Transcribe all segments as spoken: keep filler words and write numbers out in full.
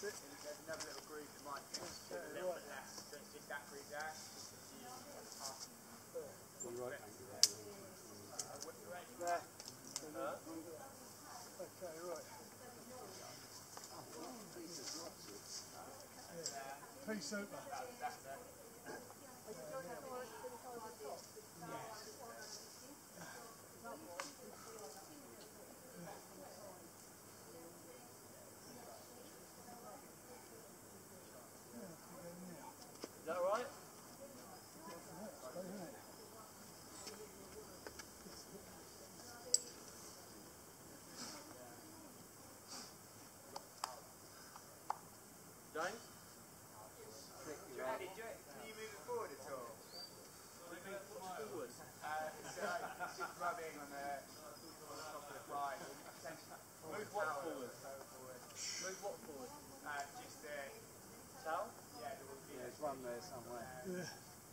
it. There's another little groove that might be a little bit less. So it's just that groove there. You're right, thank you. There. Huh? Okay, right. Yeah. Pea super. That's it. Is that alright? James? Can you move it forward at all? Forward. Uh, so it's just rubbing on the, on the top of the fly. Move what forward? Move what forward? Uh, just the Towel? yeah, there will be. There's one there somewhere. Yeah.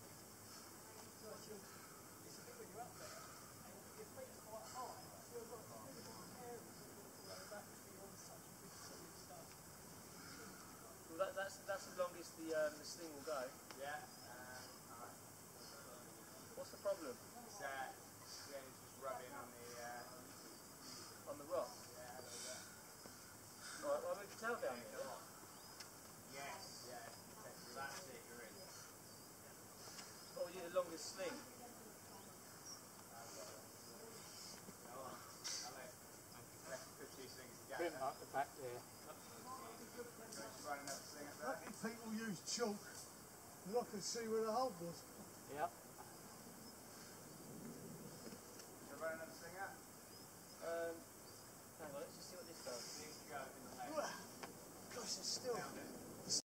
Well, that, that's that's the longest the um, the sling will go. Yeah. Um, alright. What's the problem? It's uh, again, it's just rubbing on the uh, On the rock? yeah, a little bit. Alright, well, move your tail down here. Yes. Yeah. That's it. You're in. Oh, you need the longest sling. Pin up the back there. I think people use chalk, and I can see where the hole was. Yep. Can I run another thing out? Um, hang on, let's just see what this does. Things go in the Gosh, it's still.